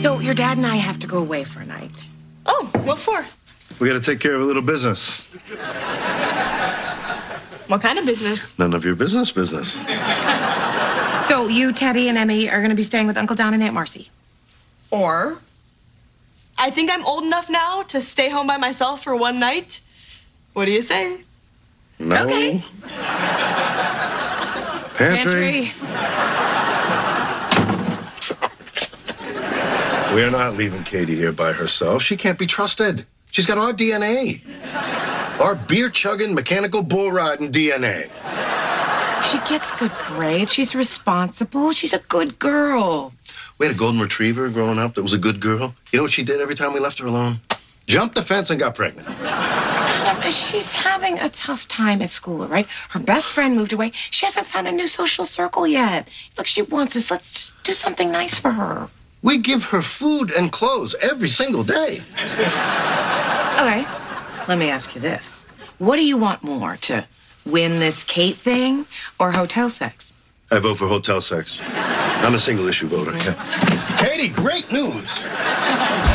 So your dad and I have to go away for a night. Oh, what for? We got to take care of a little business. What kind of business? None of your business. So you, Teddy, and Emmy are going to be staying with Uncle Don and Aunt Marcy. Or, I think I'm old enough now to stay home by myself for one night. What do you say? No. Okay. Pantry. We're not leaving Katie here by herself. She can't be trusted. She's got our DNA. Our beer-chugging, mechanical bull-riding DNA. She gets good grades. She's responsible. She's a good girl. We had a golden retriever growing up that was a good girl. You know what she did every time we left her alone? Jumped the fence and got pregnant. She's having a tough time at school, right? Her best friend moved away. She hasn't found a new social circle yet. Look, she wants us. Let's just do something nice for her. We give her food and clothes every single day. Okay, let me ask you this. What do you want more, to win this Kate thing or hotel sex? I vote for hotel sex. I'm a single-issue voter. Yeah. Katie, great news.